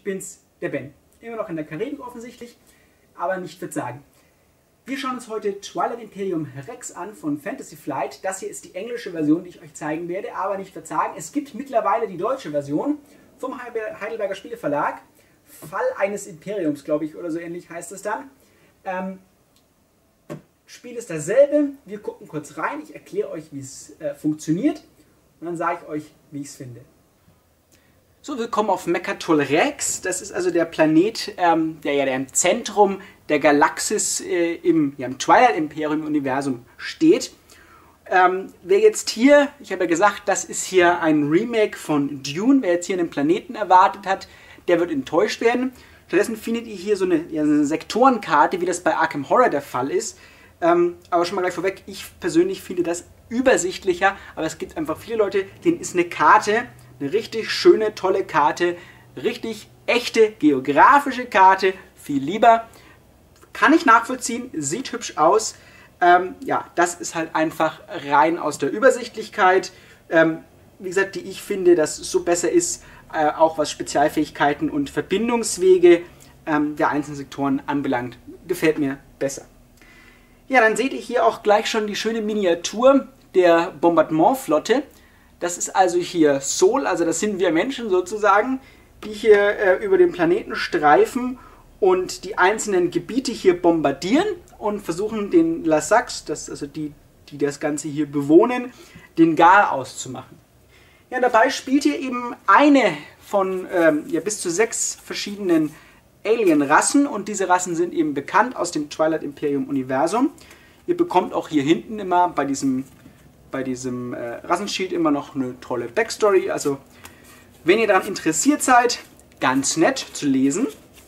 Ich bin's, der Ben. Immer noch in der Karibik offensichtlich, aber nicht verzagen. Wir schauen uns heute Twilight Imperium Rex an von Fantasy Flight. Das hier ist die englische Version, die ich euch zeigen werde, aber nicht verzagen. Es gibt mittlerweile die deutsche Version vom Heidelberger Spieleverlag. Fall eines Imperiums, glaube ich, oder so ähnlich heißt es dann. Spiel ist dasselbe. Wir gucken kurz rein. Ich erkläre euch, wie es funktioniert. Und dann sage ich euch, wie ich es finde. So, willkommen auf Mechatol Rex. Das ist also der Planet, der im Zentrum der Galaxis im Twilight Imperium Universum steht. Wer jetzt hier, ich habe ja gesagt, das ist hier ein Remake von Dune. Wer jetzt hier einen Planeten erwartet hat, der wird enttäuscht werden. Stattdessen findet ihr hier so eine Sektorenkarte, wie das bei Arkham Horror der Fall ist. Aber schon mal gleich vorweg, ich persönlich finde das übersichtlicher, aber es gibt einfach viele Leute, denen ist eine Karte, eine richtig schöne, tolle Karte, richtig echte geografische Karte, viel lieber. Kann ich nachvollziehen, sieht hübsch aus. Ja, das ist halt einfach rein aus der Übersichtlichkeit. Wie gesagt, die ich finde, dass es so besser ist, auch was Spezialfähigkeiten und Verbindungswege der einzelnen Sektoren anbelangt. Gefällt mir besser. Ja, dann seht ihr hier auch gleich schon die schöne Miniatur der Bombardement-Flotte. Das ist also hier Sol, also das sind wir Menschen sozusagen, die hier über den Planeten streifen und die einzelnen Gebiete hier bombardieren und versuchen den Lassax, also die das Ganze hier bewohnen, den Garaus zu machen. Ja, dabei spielt ihr eben eine von bis zu 6 verschiedenen Alien-Rassen und diese Rassen sind eben bekannt aus dem Twilight Imperium Universum. Ihr bekommt auch hier hinten immer bei diesem Rassenschild immer noch eine tolle Backstory. Also wenn ihr daran interessiert seid, ganz nett zu lesen.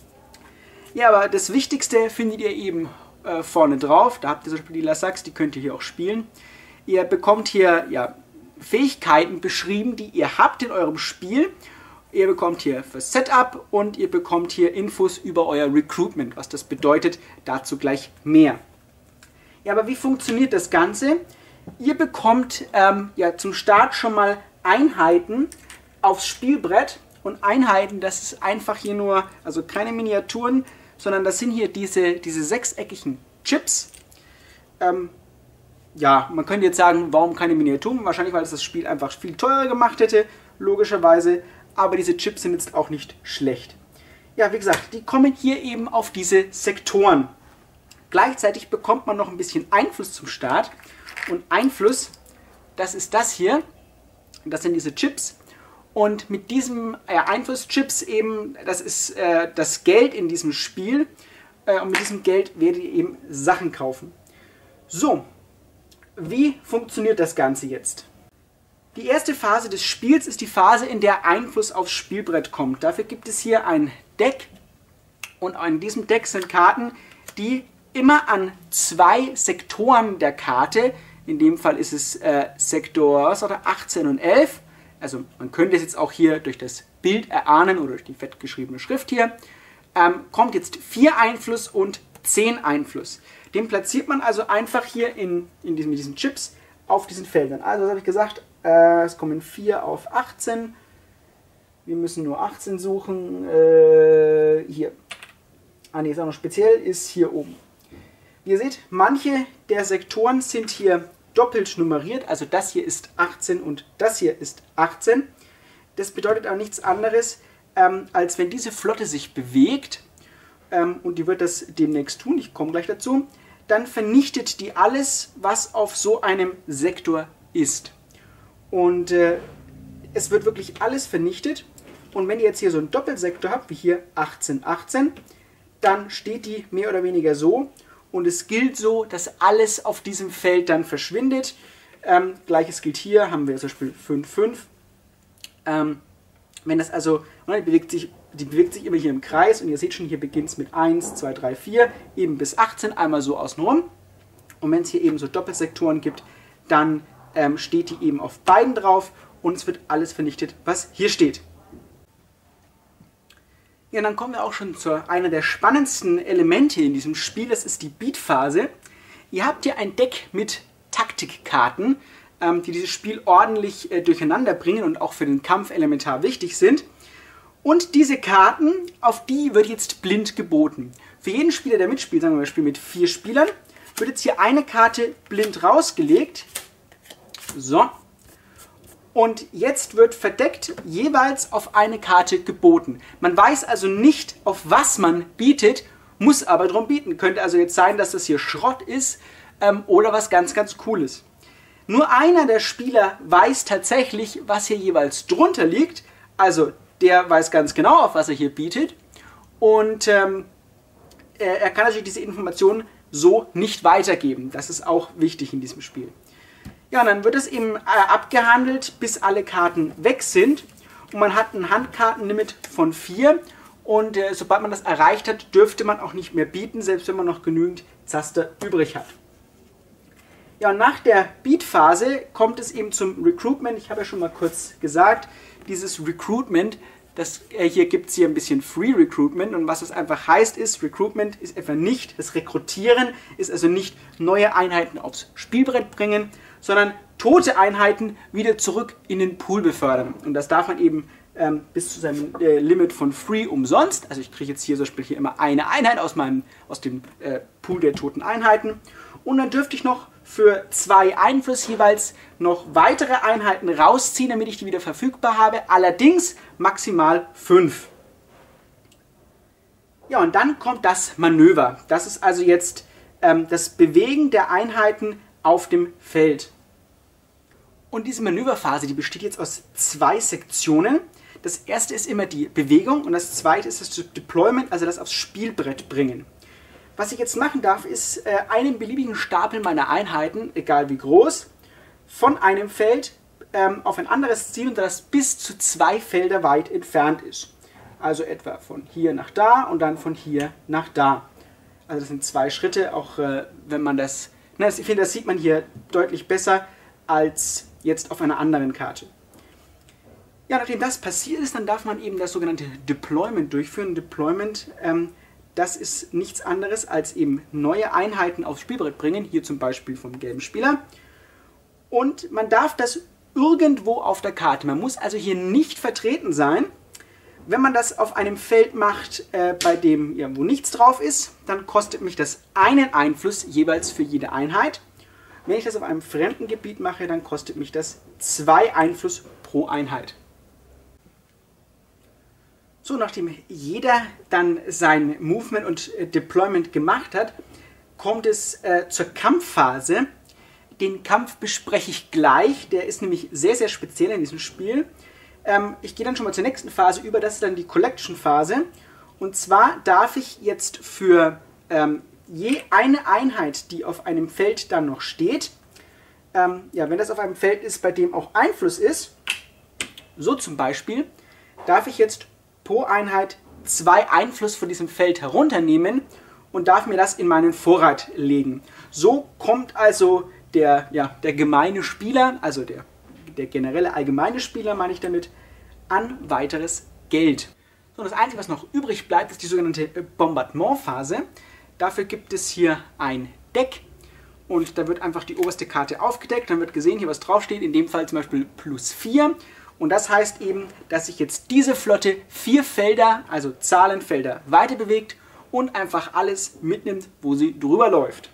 Ja, aber das Wichtigste findet ihr eben vorne drauf. Da habt ihr zum Beispiel die Lassax, die könnt ihr hier auch spielen. Ihr bekommt hier Fähigkeiten beschrieben, die ihr habt in eurem Spiel. Ihr bekommt hier für Setup und ihr bekommt hier Infos über euer Recruitment. Was das bedeutet, dazu gleich mehr. Ja, aber wie funktioniert das Ganze? Ihr bekommt zum Start schon mal Einheiten aufs Spielbrett. Und Einheiten, das ist einfach hier nur, also keine Miniaturen, sondern das sind hier diese sechseckigen Chips. Ja, man könnte jetzt sagen, warum keine Miniaturen? Wahrscheinlich, weil es das Spiel einfach viel teurer gemacht hätte, logischerweise. Aber diese Chips sind jetzt auch nicht schlecht. Ja, wie gesagt, die kommen hier eben auf diese Sektoren. Gleichzeitig bekommt man noch ein bisschen Einfluss zum Start. Und Einfluss, das ist das hier. Das sind diese Chips. Und mit diesem Einflusschips eben, das ist das Geld in diesem Spiel. Und mit diesem Geld werdet ihr eben Sachen kaufen. So, wie funktioniert das Ganze jetzt? Die erste Phase des Spiels ist die Phase, in der Einfluss aufs Spielbrett kommt. Dafür gibt es hier ein Deck. Und in diesem Deck sind Karten, die immer an 2 Sektoren der Karte, in dem Fall ist es Sektor 18 und 11, also man könnte es jetzt auch hier durch das Bild erahnen oder durch die fett geschriebene Schrift hier, kommt jetzt 4 Einfluss und 10 Einfluss. Den platziert man also einfach hier mit diesen Chips auf diesen Feldern. Also was habe ich gesagt, es kommen 4 auf 18, wir müssen nur 18 suchen, hier, ist auch noch speziell, ist hier oben. Ihr seht, manche der Sektoren sind hier doppelt nummeriert, also das hier ist 18 und das hier ist 18. Das bedeutet aber nichts anderes, als wenn diese Flotte sich bewegt, und die wird das demnächst tun, ich komme gleich dazu, dann vernichtet die alles, was auf so einem Sektor ist. Und es wird wirklich alles vernichtet. Und wenn ihr jetzt hier so einen Doppelsektor habt, wie hier 18, 18, dann steht die mehr oder weniger so. Und es gilt so, dass alles auf diesem Feld dann verschwindet. Gleiches gilt hier, haben wir zum Beispiel 5, 5. Wenn das also, die bewegt sich immer hier im Kreis und ihr seht schon, hier beginnt es mit 1, 2, 3, 4, eben bis 18, einmal so außenrum. Und wenn es hier eben so Doppelsektoren gibt, dann steht die eben auf beiden drauf und es wird alles vernichtet, was hier steht. Ja, dann kommen wir auch schon zu einer der spannendsten Elemente in diesem Spiel, das ist die Beat-Phase. Ihr habt hier ein Deck mit Taktikkarten, die dieses Spiel ordentlich durcheinander bringen und auch für den Kampf elementar wichtig sind. Und diese Karten, auf die wird jetzt blind geboten. Für jeden Spieler, der mitspielt, sagen wir mal, wir spielen mit 4 Spielern, wird jetzt hier eine Karte blind rausgelegt. So. Und jetzt wird verdeckt jeweils auf eine Karte geboten. Man weiß also nicht, auf was man bietet, muss aber drum bieten. Könnte also jetzt sein, dass das hier Schrott ist oder was ganz, ganz Cooles. Nur einer der Spieler weiß tatsächlich, was hier jeweils drunter liegt. Also der weiß ganz genau, auf was er hier bietet. Und er kann natürlich diese Informationen so nicht weitergeben. Das ist auch wichtig in diesem Spiel. Ja, und dann wird es eben abgehandelt, bis alle Karten weg sind. Und man hat ein Handkartenlimit von 4. Und sobald man das erreicht hat, dürfte man auch nicht mehr bieten, selbst wenn man noch genügend Zaster übrig hat. Ja, und nach der Beat-Phase kommt es eben zum Recruitment. Ich habe ja schon mal kurz gesagt, dieses Recruitment, hier gibt es hier ein bisschen Free Recruitment. Und was das einfach heißt ist, Recruitment ist etwa nicht das Rekrutieren, ist also nicht neue Einheiten aufs Spielbrett bringen, sondern tote Einheiten wieder zurück in den Pool befördern. Und das darf man eben bis zu seinem Limit von Free umsonst. Also ich kriege jetzt hier zum Beispiel hier immer eine Einheit aus dem Pool der toten Einheiten. Und dann dürfte ich noch für 2 Einfluss jeweils noch weitere Einheiten rausziehen, damit ich die wieder verfügbar habe. Allerdings maximal 5. Ja, und dann kommt das Manöver. Das ist also jetzt das Bewegen der Einheiten auf dem Feld. Und diese Manöverphase, die besteht jetzt aus 2 Sektionen. Das erste ist immer die Bewegung und das zweite ist das Deployment, also das aufs Spielbrett bringen. Was ich jetzt machen darf, ist einen beliebigen Stapel meiner Einheiten, egal wie groß, von einem Feld auf ein anderes ziehen, und das bis zu 2 Felder weit entfernt ist. Also etwa von hier nach da und dann von hier nach da. Also das sind 2 Schritte, auch wenn man das... Ich finde, das sieht man hier deutlich besser als jetzt auf einer anderen Karte. Ja, nachdem das passiert ist, dann darf man eben das sogenannte Deployment durchführen. Deployment, das ist nichts anderes als eben neue Einheiten aufs Spielbrett bringen, hier zum Beispiel vom gelben Spieler. Und man darf das irgendwo auf der Karte. Man muss also hier nicht vertreten sein. Wenn man das auf einem Feld macht, bei dem wo nichts drauf ist, dann kostet mich das einen Einfluss jeweils für jede Einheit. Wenn ich das auf einem fremden Gebiet mache, dann kostet mich das 2 Einfluss pro Einheit. So, nachdem jeder dann sein Movement und Deployment gemacht hat, kommt es zur Kampfphase. Den Kampf bespreche ich gleich, der ist nämlich sehr, sehr speziell in diesem Spiel. Ich gehe dann schon mal zur nächsten Phase über, das ist dann die Collection-Phase. Und zwar darf ich jetzt für je eine Einheit, die auf einem Feld dann noch steht, wenn das auf einem Feld ist, bei dem auch Einfluss ist, so zum Beispiel, darf ich jetzt pro Einheit 2 Einfluss von diesem Feld herunternehmen und darf mir das in meinen Vorrat legen. So kommt also der gemeine Spieler, also der generelle allgemeine Spieler, meine ich damit, an weiteres Geld. So, und das Einzige, was noch übrig bleibt, ist die sogenannte Bombardement-Phase. Dafür gibt es hier ein Deck und da wird einfach die oberste Karte aufgedeckt, dann wird gesehen, hier was draufsteht, in dem Fall zum Beispiel +4. Und das heißt eben, dass sich jetzt diese Flotte 4 Felder, also Zahlenfelder, weiter bewegt und einfach alles mitnimmt, wo sie drüber läuft.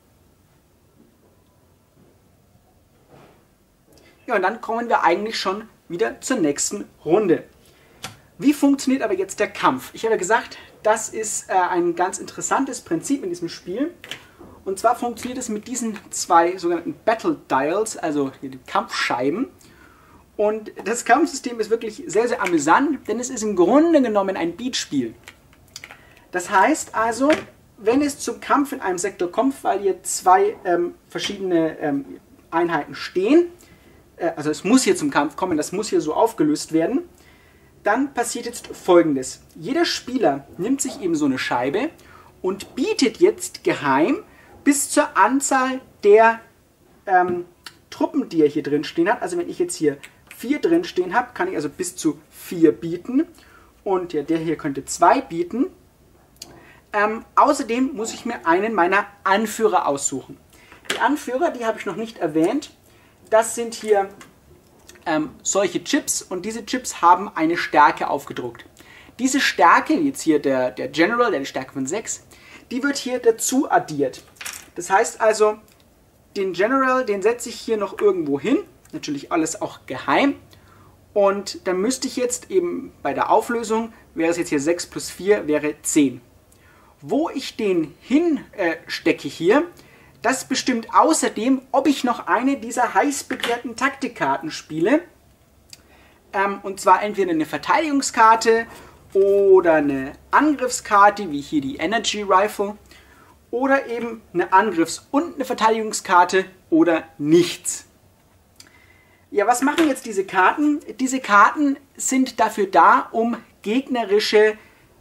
Ja, und dann kommen wir eigentlich schon wieder zur nächsten Runde. Wie funktioniert aber jetzt der Kampf? Ich habe ja gesagt, das ist ein ganz interessantes Prinzip in diesem Spiel. Und zwar funktioniert es mit diesen 2 sogenannten Battle Dials, also hier die Kampfscheiben. Und das Kampfsystem ist wirklich sehr, sehr amüsant, denn es ist im Grunde genommen ein Beatspiel. Das heißt also, wenn es zum Kampf in einem Sektor kommt, weil hier 2 verschiedene Einheiten stehen, also es muss hier zum Kampf kommen, das muss hier so aufgelöst werden, dann passiert jetzt Folgendes. Jeder Spieler nimmt sich eben so eine Scheibe und bietet jetzt geheim bis zur Anzahl der Truppen, die er hier drin stehen hat. Also wenn ich jetzt hier 4 drin stehen habe, kann ich also bis zu 4 bieten. Und ja, der hier könnte 2 bieten. Außerdem muss ich mir einen meiner Anführer aussuchen. Die Anführer, die habe ich noch nicht erwähnt. Das sind hier solche Chips und diese Chips haben eine Stärke aufgedruckt. diese Stärke, jetzt hier der General, der Stärke von 6, die wird hier dazu addiert. Das heißt also, den General, den setze ich hier noch irgendwo hin, natürlich alles auch geheim. Und dann müsste ich jetzt eben bei der Auflösung, wäre es jetzt hier 6 plus 4, wäre 10. Wo ich den hinstecke hier, das bestimmt außerdem, ob ich noch eine dieser heiß begehrten Taktikkarten spiele. Und zwar entweder eine Verteidigungskarte oder eine Angriffskarte, wie hier die Energy Rifle, oder eben eine Angriffs- und eine Verteidigungskarte oder nichts. Ja, was machen jetzt diese Karten? Diese Karten sind dafür da, um gegnerische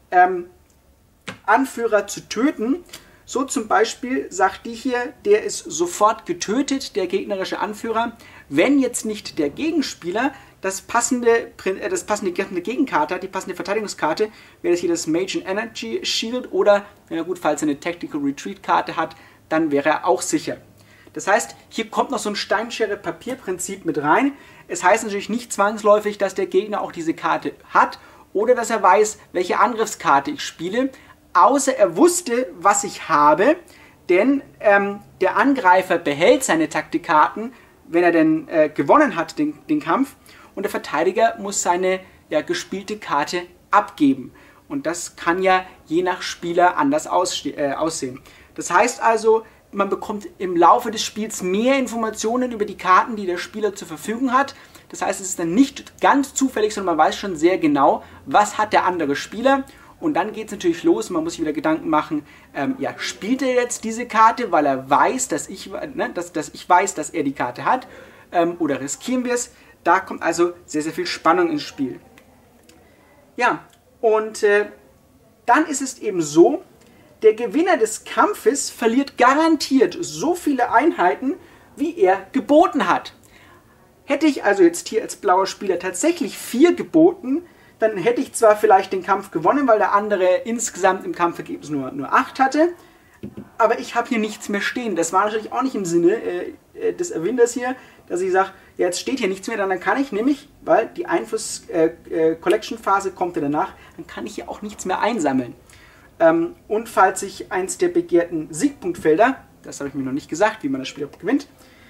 Anführer zu töten. So zum Beispiel sagt die hier, der ist sofort getötet, der gegnerische Anführer, wenn jetzt nicht der Gegenspieler das passende Gegenkarte hat, die passende Verteidigungskarte, wäre das hier das Mage Energy Shield oder, ja gut, falls er eine Tactical Retreat Karte hat, dann wäre er auch sicher. Das heißt, hier kommt noch so ein Steinschere-Papier-Prinzip mit rein. Es heißt natürlich nicht zwangsläufig, dass der Gegner auch diese Karte hat oder dass er weiß, welche Angriffskarte ich spiele, außer er wusste, was ich habe, denn der Angreifer behält seine Taktikkarten, wenn er denn gewonnen hat, den Kampf, und der Verteidiger muss seine gespielte Karte abgeben. Und das kann ja je nach Spieler anders aussehen. Das heißt also, man bekommt im Laufe des Spiels mehr Informationen über die Karten, die der Spieler zur Verfügung hat. Das heißt, es ist dann nicht ganz zufällig, sondern man weiß schon sehr genau, was hat der andere Spieler. Und dann geht es natürlich los, man muss sich wieder Gedanken machen, spielt er jetzt diese Karte, weil er weiß, dass ich weiß, dass er die Karte hat, oder riskieren wir es? Da kommt also sehr, sehr viel Spannung ins Spiel. Ja, und dann ist es eben so, der Gewinner des Kampfes verliert garantiert so viele Einheiten, wie er geboten hat. Hätte ich also jetzt hier als blauer Spieler tatsächlich 4 geboten, dann hätte ich zwar vielleicht den Kampf gewonnen, weil der andere insgesamt im Kampfergebnis nur 8 hatte, aber ich habe hier nichts mehr stehen. Das war natürlich auch nicht im Sinne des Erwinders hier, dass ich sage, ja, jetzt steht hier nichts mehr, dann kann ich nämlich, weil die Einfluss-Collection-Phase kommt ja danach, dann kann ich hier auch nichts mehr einsammeln. Und falls ich eins der begehrten Siegpunktfelder, das habe ich mir noch nicht gesagt, wie man das Spiel gewinnt,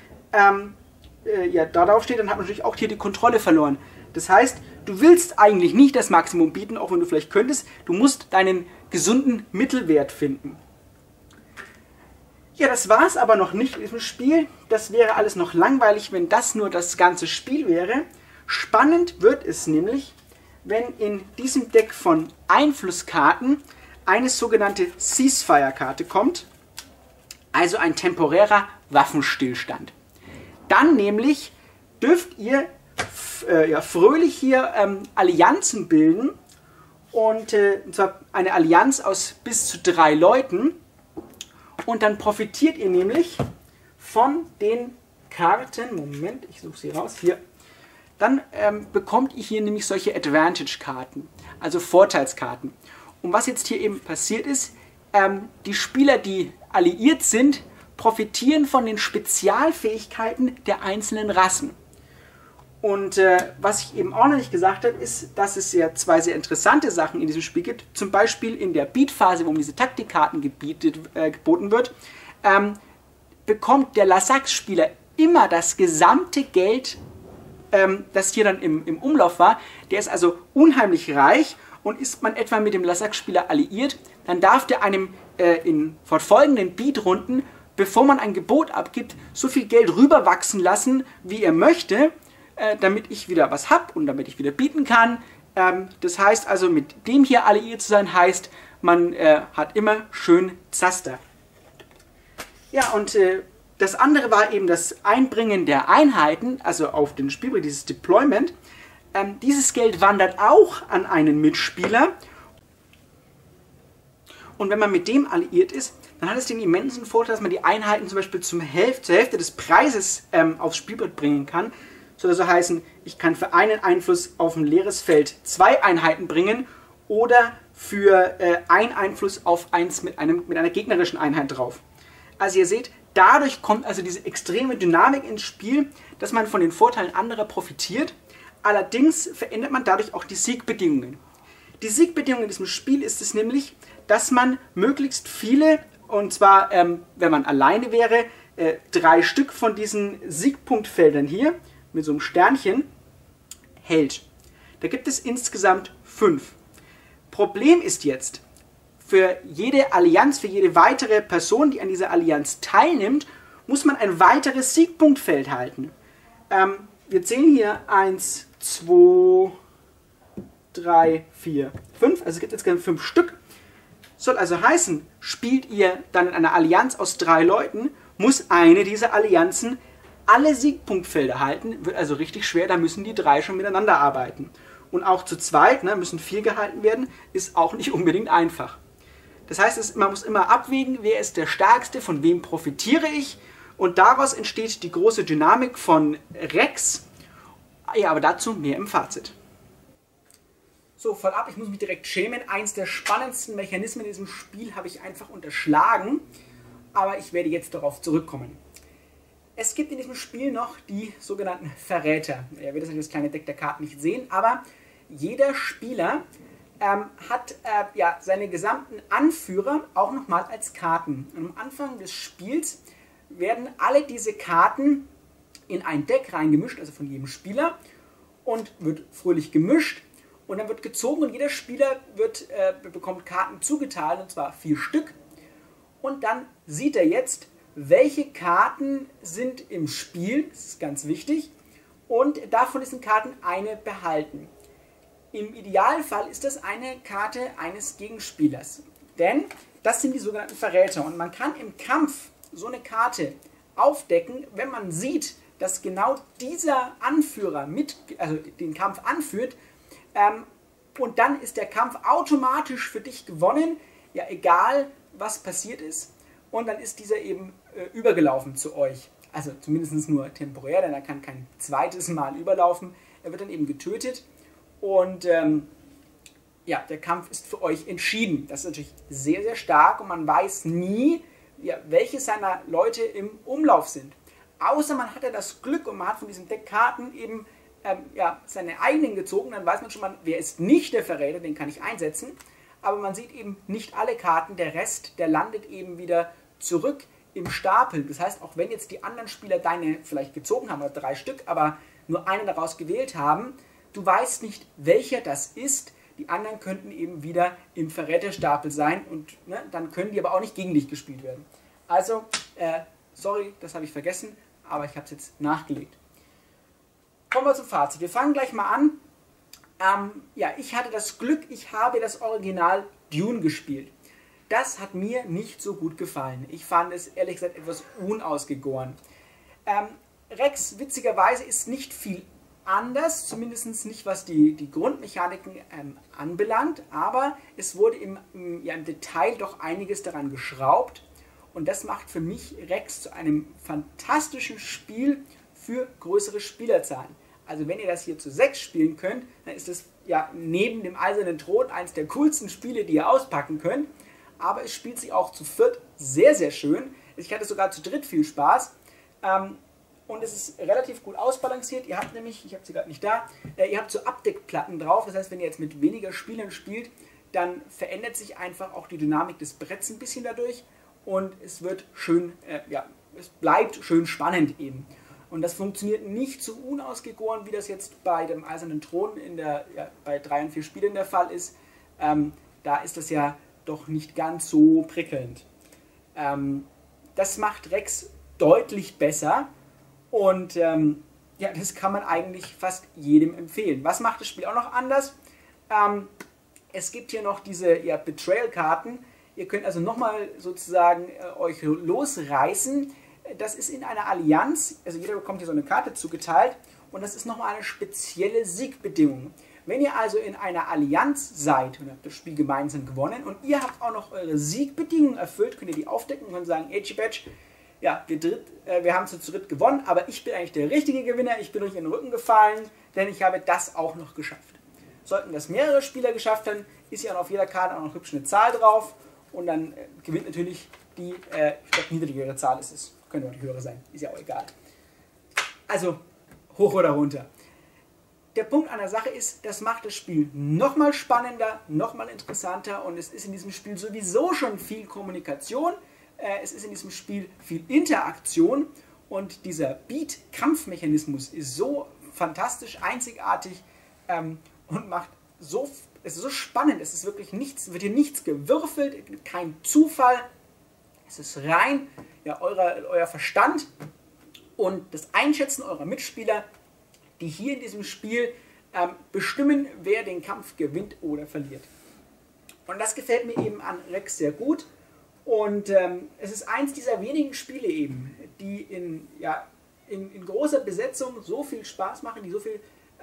darauf steht, dann hat man natürlich auch hier die Kontrolle verloren. Das heißt, du willst eigentlich nicht das Maximum bieten, auch wenn du vielleicht könntest. Du musst deinen gesunden Mittelwert finden. Ja, das war es aber noch nicht in diesem Spiel. Das wäre alles noch langweilig, wenn das nur das ganze Spiel wäre. Spannend wird es nämlich, wenn in diesem Deck von Einflusskarten eine sogenannte Ceasefire-Karte kommt, also ein temporärer Waffenstillstand. Dann nämlich dürft ihr fröhlich hier Allianzen bilden, und zwar eine Allianz aus bis zu 3 Leuten, und dann profitiert ihr nämlich von den Karten, Moment, ich suche sie raus, hier, dann bekommt ihr hier nämlich solche Advantage-Karten, also Vorteilskarten. Und was jetzt hier eben passiert ist, die Spieler, die alliiert sind, profitieren von den Spezialfähigkeiten der einzelnen Rassen. Und was ich eben auch noch nicht gesagt habe, ist, dass es ja 2 sehr interessante Sachen in diesem Spiel gibt. Zum Beispiel in der Beat-Phase, wo diese Taktikkarten geboten wird, bekommt der Lassax-Spieler immer das gesamte Geld, das hier dann im Umlauf war. Der ist also unheimlich reich, und ist man etwa mit dem Lassax-Spieler alliiert, dann darf der einem in fortfolgenden Beat-Runden, bevor man ein Gebot abgibt, so viel Geld rüberwachsen lassen, wie er möchte, damit ich wieder was habe und damit ich wieder bieten kann. Das heißt also, mit dem hier alliiert zu sein, heißt, man hat immer schön Zaster. Ja, und das andere war eben das Einbringen der Einheiten, also auf den Spielbrett, dieses Deployment. Dieses Geld wandert auch an einen Mitspieler. Und wenn man mit dem alliiert ist, dann hat es den immensen Vorteil, dass man die Einheiten zum Beispiel zur Hälfte des Preises aufs Spielbrett bringen kann. Soll also heißen, ich kann für einen Einfluss auf ein leeres Feld 2 Einheiten bringen oder für einen Einfluss auf eins mit einer gegnerischen Einheit drauf. Also ihr seht, dadurch kommt also diese extreme Dynamik ins Spiel, dass man von den Vorteilen anderer profitiert. Allerdings verändert man dadurch auch die Siegbedingungen. Die Siegbedingung in diesem Spiel ist es nämlich, dass man möglichst viele, und zwar, wenn man alleine wäre, 3 Stück von diesen Siegpunktfeldern hier mit so einem Sternchen hält. Da gibt es insgesamt 5. Problem ist jetzt, für jede Allianz, für jede weitere Person, die an dieser Allianz teilnimmt, muss man ein weiteres Siegpunktfeld halten. Wir zählen hier 1, 2, 3, 4, 5. Also es gibt jetzt 5 Stück. Soll also heißen, spielt ihr dann in einer Allianz aus 3 Leuten, muss eine dieser Allianzen alle Siegpunktfelder halten. Wird also richtig schwer, da müssen die 3 schon miteinander arbeiten. Und auch zu zweit, müssen 4 gehalten werden, ist auch nicht unbedingt einfach. Das heißt, man muss immer abwägen, wer ist der Stärkste, von wem profitiere ich. Und daraus entsteht die große Dynamik von Rex. Ja, aber dazu mehr im Fazit. So, voll ab, ich muss mich direkt schämen. Eins der spannendsten Mechanismen in diesem Spiel habe ich einfach unterschlagen. Aber ich werde jetzt darauf zurückkommen. Es gibt in diesem Spiel noch die sogenannten Verräter. Ihr werdet das kleine Deck der Karten nicht sehen, aber jeder Spieler hat seine gesamten Anführer auch nochmal als Karten. Und am Anfang des Spiels werden alle diese Karten in ein Deck reingemischt, also von jedem Spieler, und wird fröhlich gemischt. Und dann wird gezogen und jeder Spieler bekommt Karten zugeteilt, und zwar 4 Stück. Und dann sieht er jetzt, welche Karten sind im Spiel, das ist ganz wichtig, und davon diesen Karten eine behalten. Im Idealfall ist das eine Karte eines Gegenspielers, denn das sind die sogenannten Verräter. Und man kann im Kampf so eine Karte aufdecken, wenn man sieht, dass genau dieser Anführer den Kampf anführt, und dann ist der Kampf automatisch für dich gewonnen, ja egal was passiert ist, und dann ist dieser eben übergelaufen zu euch. Also zumindest nur temporär, denn er kann kein zweites Mal überlaufen. Er wird dann eben getötet und der Kampf ist für euch entschieden. Das ist natürlich sehr, sehr stark und man weiß nie, welche seiner Leute im Umlauf sind. Außer man hat ja das Glück und man hat von diesem Deck Karten eben seine eigenen gezogen, dann weiß man schon mal, wer ist nicht der Verräter, den kann ich einsetzen. Aber man sieht eben nicht alle Karten, der Rest, der landet eben wieder zurück im Stapel. Das heißt, auch wenn jetzt die anderen Spieler deine vielleicht gezogen haben, oder 3 Stück, aber nur einen daraus gewählt haben, du weißt nicht, welcher das ist. Die anderen könnten eben wieder im Verräterstapel sein und dann können die aber auch nicht gegen dich gespielt werden. Also, sorry, das habe ich vergessen, aber ich habe es jetzt nachgelegt. Kommen wir zum Fazit. Wir fangen gleich mal an. Ich hatte das Glück, ich habe das Original Dune gespielt. Das hat mir nicht so gut gefallen. Ich fand es ehrlich gesagt etwas unausgegoren. Rex, witzigerweise, ist nicht viel anders, zumindest nicht was die Grundmechaniken anbelangt, aber es wurde im Detail doch einiges daran geschraubt und das macht für mich Rex zu einem fantastischen Spiel für größere Spielerzahlen. Also wenn ihr das hier zu 6 spielen könnt, dann ist das neben dem Eisernen Thron eines der coolsten Spiele, die ihr auspacken könnt. Aber es spielt sich auch zu 4 sehr, sehr schön. Ich hatte sogar zu 3 viel Spaß. Und es ist relativ gut ausbalanciert. Ihr habt nämlich, ich habe sie gerade nicht da, ihr habt so Abdeckplatten drauf. Das heißt, wenn ihr jetzt mit weniger Spielern spielt, dann verändert sich einfach auch die Dynamik des Bretts ein bisschen dadurch. Und es wird schön, es bleibt schön spannend eben. Und das funktioniert nicht so unausgegoren, wie das jetzt bei dem Eisernen Thron bei 3 und 4 Spielen der Fall ist. Da ist das ja doch nicht ganz so prickelnd. Das macht Rex deutlich besser und das kann man eigentlich fast jedem empfehlen. Was macht das Spiel auch noch anders? Es gibt hier noch diese Betrayal-Karten. Ihr könnt also nochmal sozusagen euch losreißen. Das ist in einer Allianz, also jeder bekommt hier so eine Karte zugeteilt und das ist nochmal eine spezielle Siegbedingung. Wenn ihr also in einer Allianz seid und habt das Spiel gemeinsam gewonnen und ihr habt auch noch eure Siegbedingungen erfüllt, könnt ihr die aufdecken und könnt sagen, Edgy Badge, wir haben zu dritt gewonnen, aber ich bin eigentlich der richtige Gewinner, ich bin euch in den Rücken gefallen, denn ich habe das auch noch geschafft. Sollten das mehrere Spieler geschafft haben, ist ja auf jeder Karte auch noch hübsch eine Zahl drauf und dann gewinnt natürlich die, ich glaube, niedrigere Zahl ist es. Könnte auch die höhere sein, ist ja auch egal. Also, hoch oder runter. der Punkt an der Sache ist, das macht das Spiel nochmal spannender, nochmal interessanter und es ist in diesem Spiel sowieso schon viel Kommunikation, es ist in diesem Spiel viel Interaktion und dieser Beat-Kampfmechanismus ist so fantastisch, einzigartig und es ist so spannend, es ist wirklich nichts, wird hier nichts gewürfelt, kein Zufall, es ist rein ja, euer Verstand und das Einschätzen eurer Mitspieler, die hier in diesem Spiel bestimmen, wer den Kampf gewinnt oder verliert. Und das gefällt mir eben an Rex sehr gut. Und es ist eins dieser wenigen Spiele eben, die in großer Besetzung so viel Spaß machen, die so viel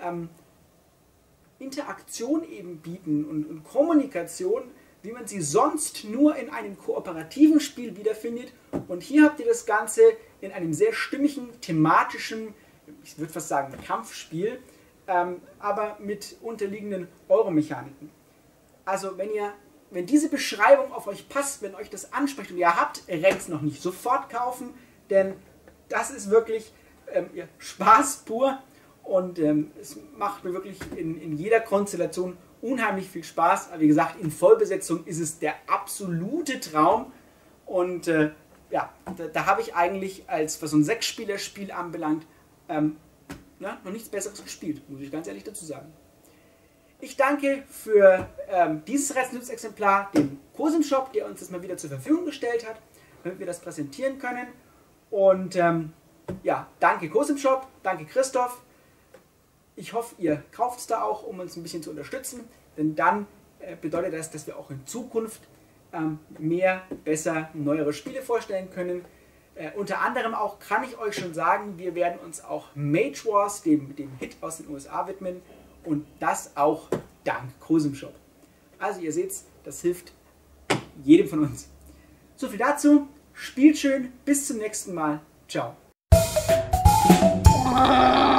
Interaktion eben bieten und Kommunikation, wie man sie sonst nur in einem kooperativen Spiel wiederfindet. Und hier habt ihr das Ganze in einem sehr stimmigen, thematischen, ich würde fast sagen Kampfspiel, aber mit unterliegenden Euromechaniken. Also wenn diese Beschreibung auf euch passt, wenn euch das anspricht und ihr habt Rex noch nicht, sofort kaufen, denn das ist wirklich Spaß pur und es macht mir wirklich in jeder Konstellation unheimlich viel Spaß. Aber wie gesagt, in Vollbesetzung ist es der absolute Traum und ja, da habe ich eigentlich, was so ein 6-Spieler-Spiel anbelangt, noch nichts Besseres gespielt, muss ich ganz ehrlich dazu sagen. Ich danke für dieses Rätselnutzexemplar dem Cosim Shop, der uns das mal wieder zur Verfügung gestellt hat, damit wir das präsentieren können. Und ja, danke Cosim Shop, danke Christoph. Ich hoffe, ihr kauft es da auch, um uns ein bisschen zu unterstützen, denn dann bedeutet das, dass wir auch in Zukunft mehr, besser, neuere Spiele vorstellen können. Unter anderem auch kann ich euch schon sagen, wir werden uns auch Mage Wars, dem Hit aus den USA, widmen und das auch dank Cosim Shop. Also ihr seht, das hilft jedem von uns. So viel dazu, spielt schön, bis zum nächsten Mal, ciao.